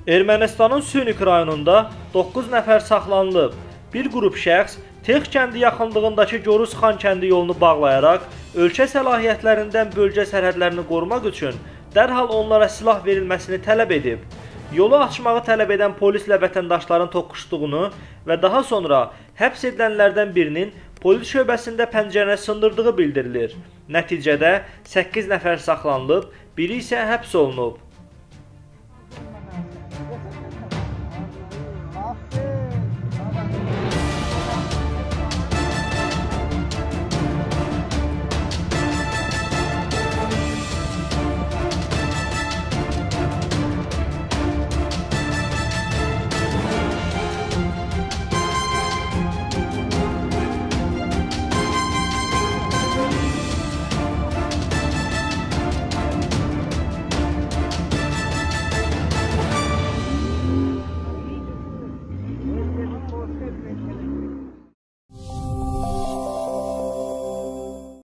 Ermənistanın Sünik rayonunda 9 nəfər saxlanılıb. Bir qrup şəxs Tex kəndi yaxınlığındakı Gorus-Xan kəndi yolunu bağlayaraq ölkə səlahiyyətlərindən bölgə sərhədlərini qorumaq üçün dərhal onlara silah verilməsini tələb edib. Yolu açmağı tələb edən polislə vətəndaşların toqquşduğunu və daha sonra həbs edilənlərdən birinin polis şöbəsində pəncərəni sındırdığı bildirilir. Nəticədə 8 nəfər saxlanılıb, biri isə həbs olunub.